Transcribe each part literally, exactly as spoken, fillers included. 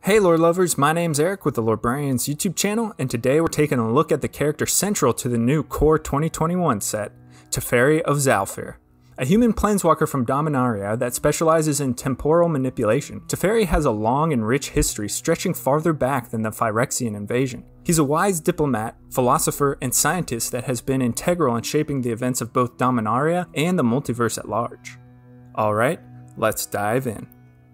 Hey lore lovers, my name's Eric with the Lorebrarians YouTube channel, and today we're taking a look at the character central to the new Core twenty twenty-one set, Teferi of Zhalfir. A human planeswalker from Dominaria that specializes in temporal manipulation, Teferi has a long and rich history stretching farther back than the Phyrexian invasion. He's a wise diplomat, philosopher, and scientist that has been integral in shaping the events of both Dominaria and the multiverse at large. Alright, let's dive in.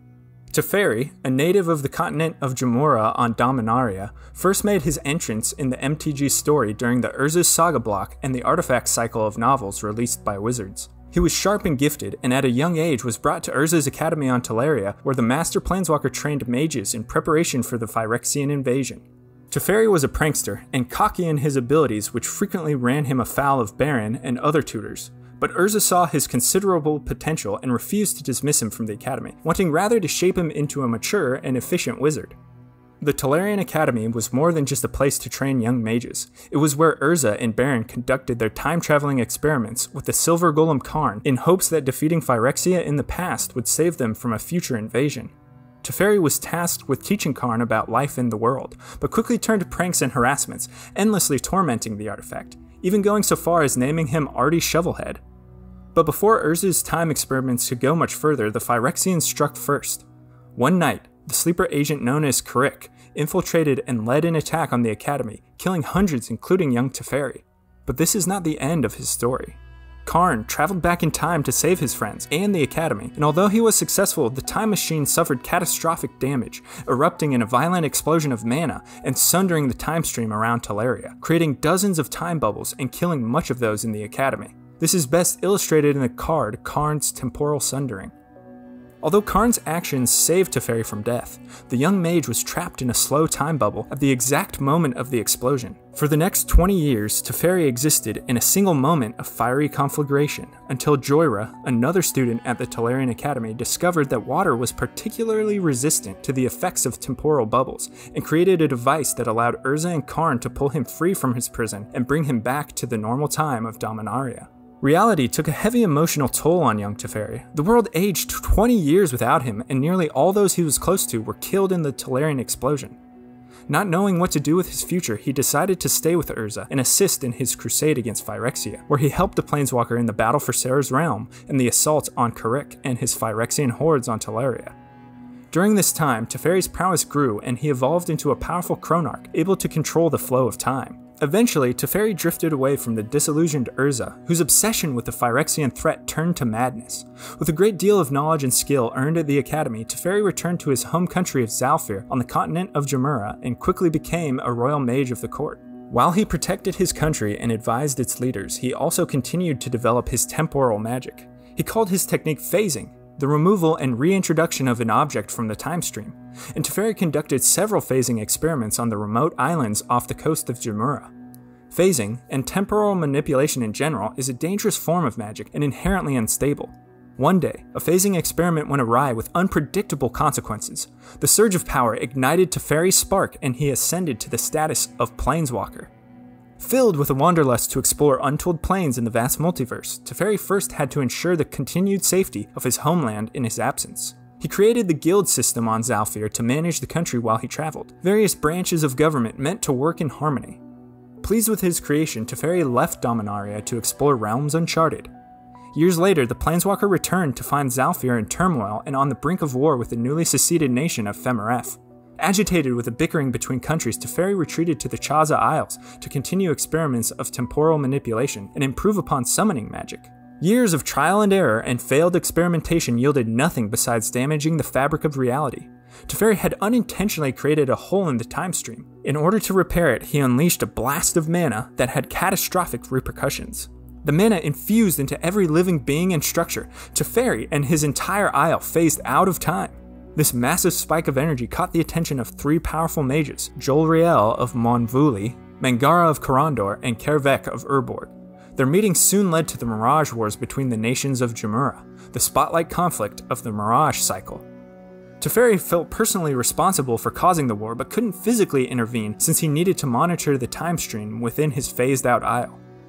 Teferi, a native of the continent of Jamuraa on Dominaria, first made his entrance in the M T G story during the Urza's Saga block and the Artifact cycle of novels released by Wizards. He was sharp and gifted, and at a young age was brought to Urza's Academy on Teleria, where the Master Planeswalker trained mages in preparation for the Phyrexian invasion. Teferi was a prankster, and cocky in his abilities, which frequently ran him afoul of Baron and other tutors. But Urza saw his considerable potential and refused to dismiss him from the Academy, wanting rather to shape him into a mature and efficient wizard. The Tolarian Academy was more than just a place to train young mages. It was where Urza and Baron conducted their time-traveling experiments with the Silver Golem Karn in hopes that defeating Phyrexia in the past would save them from a future invasion. Teferi was tasked with teaching Karn about life in the world, but quickly turned to pranks and harassments, endlessly tormenting the artifact, even going so far as naming him Artie Shovelhead. But before Urza's time experiments could go much further, the Phyrexians struck first. One night, the sleeper agent known as Karik infiltrated and led an attack on the Academy, killing hundreds including young Teferi. But this is not the end of his story. Karn traveled back in time to save his friends and the Academy, and although he was successful, the time machine suffered catastrophic damage, erupting in a violent explosion of mana and sundering the time stream around Teleria, creating dozens of time bubbles and killing much of those in the Academy. This is best illustrated in the card Karn's Temporal Sundering. Although Karn's actions saved Teferi from death, the young mage was trapped in a slow time bubble at the exact moment of the explosion. For the next twenty years, Teferi existed in a single moment of fiery conflagration, until Joyra, another student at the Tolarian Academy, discovered that water was particularly resistant to the effects of temporal bubbles, and created a device that allowed Urza and Karn to pull him free from his prison and bring him back to the normal time of Dominaria. Reality took a heavy emotional toll on young Teferi. The world aged twenty years without him, and nearly all those he was close to were killed in the Tolarian explosion. Not knowing what to do with his future, he decided to stay with Urza and assist in his crusade against Phyrexia, where he helped the Planeswalker in the battle for Serra's Realm and the assault on Karik and his Phyrexian hordes on Teleria. During this time, Teferi's prowess grew, and he evolved into a powerful Chronarch, able to control the flow of time. Eventually, Teferi drifted away from the disillusioned Urza, whose obsession with the Phyrexian threat turned to madness. With a great deal of knowledge and skill earned at the Academy, Teferi returned to his home country of Zhalfir on the continent of Jamuraa and quickly became a royal mage of the court. While he protected his country and advised its leaders, he also continued to develop his temporal magic. He called his technique phasing, the removal and reintroduction of an object from the time stream, and Teferi conducted several phasing experiments on the remote islands off the coast of Jamuraa. Phasing, and temporal manipulation in general, is a dangerous form of magic and inherently unstable. One day, a phasing experiment went awry with unpredictable consequences. The surge of power ignited Teferi's spark, and he ascended to the status of Planeswalker. Filled with a wanderlust to explore untold planes in the vast multiverse, Teferi first had to ensure the continued safety of his homeland in his absence. He created the guild system on Zhalfir to manage the country while he traveled, various branches of government meant to work in harmony. Pleased with his creation, Teferi left Dominaria to explore realms uncharted. Years later, the Planeswalker returned to find Zhalfir in turmoil and on the brink of war with the newly seceded nation of Femeref. Agitated with the bickering between countries, Teferi retreated to the Chaza Isles to continue experiments of temporal manipulation and improve upon summoning magic. Years of trial and error and failed experimentation yielded nothing besides damaging the fabric of reality. Teferi had unintentionally created a hole in the time stream. In order to repair it, he unleashed a blast of mana that had catastrophic repercussions. The mana infused into every living being and structure. Teferi and his entire isle phased out of time. This massive spike of energy caught the attention of three powerful mages, Jolriel of Monvuli, Mangara of Karandor, and Kervek of Urborg. Their meeting soon led to the Mirage Wars between the nations of Jamuraa, the spotlight conflict of the Mirage cycle. Teferi felt personally responsible for causing the war, but couldn't physically intervene since he needed to monitor the time stream within his phased-out isle.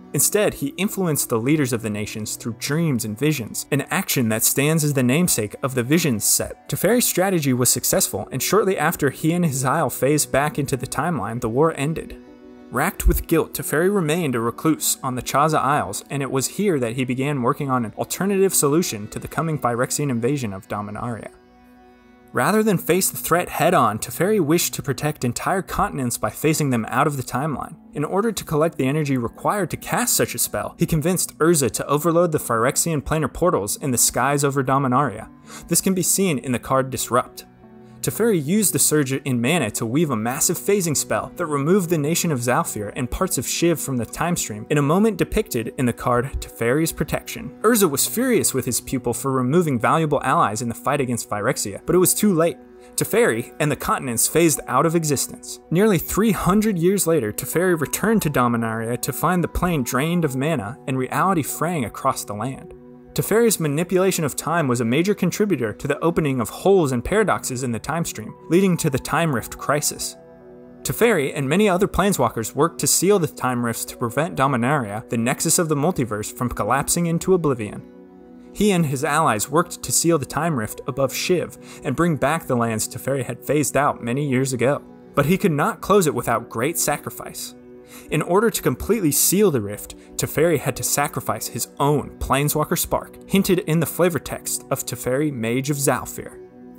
Instead, he influenced the leaders of the nations through dreams and visions, an action that stands as the namesake of the Visions set. Teferi's strategy was successful, and shortly after he and his isle phased back into the timeline, the war ended. Racked with guilt, Teferi remained a recluse on the Chaza Isles, and it was here that he began working on an alternative solution to the coming Phyrexian invasion of Dominaria. Rather than face the threat head-on, Teferi wished to protect entire continents by phasing them out of the timeline. In order to collect the energy required to cast such a spell, he convinced Urza to overload the Phyrexian planar portals in the skies over Dominaria. This can be seen in the card Disrupt. Teferi used the surge in mana to weave a massive phasing spell that removed the nation of Zhalfir and parts of Shiv from the timestream in a moment depicted in the card Teferi's Protection. Urza was furious with his pupil for removing valuable allies in the fight against Phyrexia, but it was too late. Teferi and the continents phased out of existence. Nearly three hundred years later, Teferi returned to Dominaria to find the plane drained of mana and reality fraying across the land. Teferi's manipulation of time was a major contributor to the opening of holes and paradoxes in the timestream, leading to the Time Rift crisis. Teferi and many other planeswalkers worked to seal the time rifts to prevent Dominaria, the nexus of the multiverse, from collapsing into oblivion. He and his allies worked to seal the time rift above Shiv and bring back the lands Teferi had phased out many years ago. But he could not close it without great sacrifice. In order to completely seal the rift, Teferi had to sacrifice his own Planeswalker Spark, hinted in the flavor text of Teferi Mage of Zhalfir.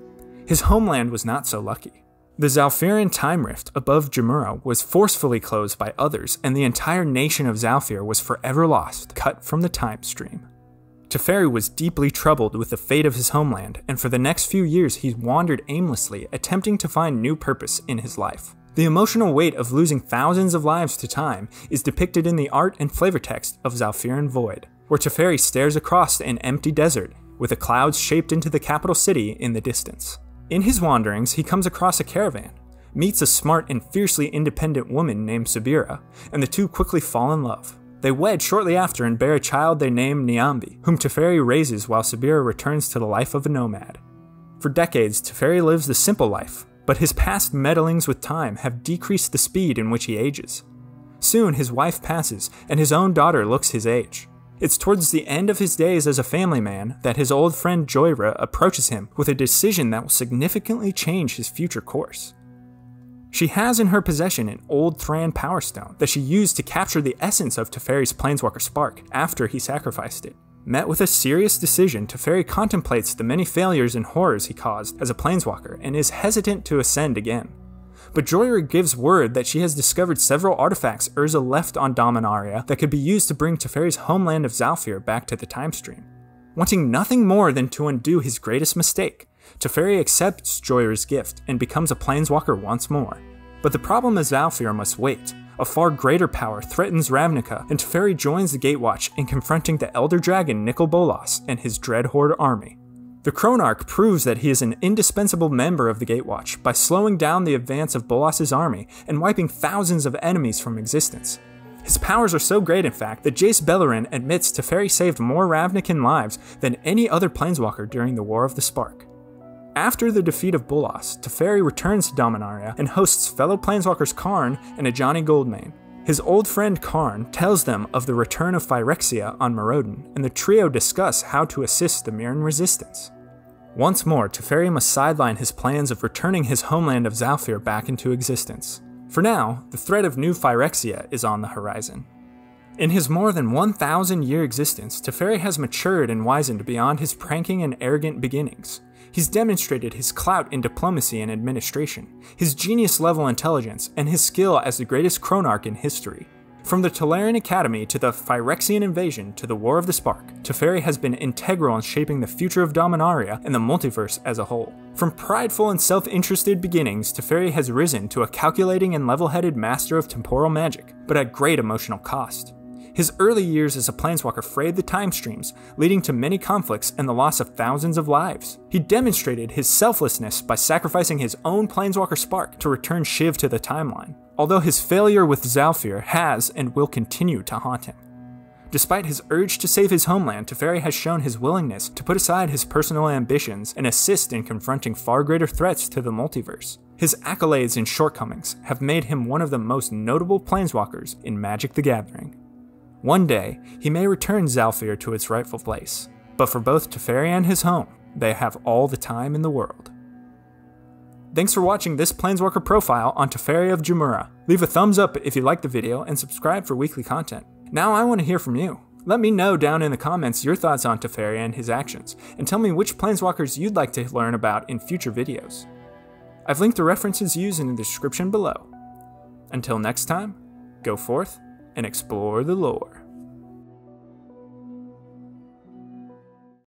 His homeland was not so lucky. The Zhalfiran Time Rift above Jamura was forcefully closed by others, and the entire nation of Zhalfir was forever lost, cut from the time stream. Teferi was deeply troubled with the fate of his homeland, and for the next few years he wandered aimlessly, attempting to find new purpose in his life. The emotional weight of losing thousands of lives to time is depicted in the art and flavor text of Zhalfiran Void, where Teferi stares across an empty desert, with the clouds shaped into the capital city in the distance. In his wanderings, he comes across a caravan, meets a smart and fiercely independent woman named Sabira, and the two quickly fall in love. They wed shortly after and bear a child they name Niambi, whom Teferi raises while Sabira returns to the life of a nomad. For decades, Teferi lives the simple life, but his past meddlings with time have decreased the speed in which he ages. Soon his wife passes, and his own daughter looks his age. It's towards the end of his days as a family man that his old friend Joyra approaches him with a decision that will significantly change his future course. She has in her possession an old Thran Power Stone that she used to capture the essence of Teferi's Planeswalker Spark after he sacrificed it. Met with a serious decision, Teferi contemplates the many failures and horrors he caused as a Planeswalker and is hesitant to ascend again. But Joyra gives word that she has discovered several artifacts Urza left on Dominaria that could be used to bring Teferi's homeland of Zhalfir back to the timestream. Wanting nothing more than to undo his greatest mistake, Teferi accepts Joyra's gift and becomes a Planeswalker once more. But the problem is Zhalfir must wait. A far greater power threatens Ravnica, and Teferi joins the Gatewatch in confronting the Elder Dragon Nicol Bolas and his Dreadhorde army. The Chronarch proves that he is an indispensable member of the Gatewatch by slowing down the advance of Bolas' army and wiping thousands of enemies from existence. His powers are so great, in fact, that Jace Beleren admits Teferi saved more Ravnican lives than any other Planeswalker during the War of the Spark. After the defeat of Bolas, Teferi returns to Dominaria and hosts fellow Planeswalkers Karn and Ajani Goldmane. His old friend Karn tells them of the return of Phyrexia on Morodin, and the trio discuss how to assist the Mirran resistance. Once more, Teferi must sideline his plans of returning his homeland of Zhalfir back into existence. For now, the threat of new Phyrexia is on the horizon. In his more than one thousand year existence, Teferi has matured and wizened beyond his pranking and arrogant beginnings. He's demonstrated his clout in diplomacy and administration, his genius-level intelligence, and his skill as the greatest Chronarch in history. From the Tolarian Academy to the Phyrexian invasion to the War of the Spark, Teferi has been integral in shaping the future of Dominaria and the multiverse as a whole. From prideful and self-interested beginnings, Teferi has risen to a calculating and level-headed master of temporal magic, but at great emotional cost. His early years as a Planeswalker frayed the time streams, leading to many conflicts and the loss of thousands of lives. He demonstrated his selflessness by sacrificing his own Planeswalker Spark to return Shiv to the timeline, although his failure with Zhalfir has and will continue to haunt him. Despite his urge to save his homeland, Teferi has shown his willingness to put aside his personal ambitions and assist in confronting far greater threats to the multiverse. His accolades and shortcomings have made him one of the most notable Planeswalkers in Magic the Gathering. One day, he may return Zhalfir to its rightful place, but for both Teferi and his home, they have all the time in the world. Thanks for watching this Planeswalker profile on Teferi of Jamuura. Leave a thumbs up if you liked the video and subscribe for weekly content. Now I want to hear from you. Let me know down in the comments your thoughts on Teferi and his actions, and tell me which Planeswalkers you'd like to learn about in future videos. I've linked the references used in the description below. Until next time, go forth and explore the lore.